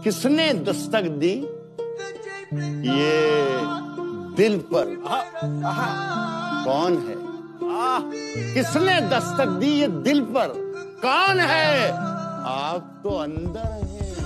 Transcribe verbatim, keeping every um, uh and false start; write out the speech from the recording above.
किसने दस्तक दी ये दिल पर? कौन है? किसने दस्तक दी ये दिल पर? कौन है? आप तो अंदर हैं।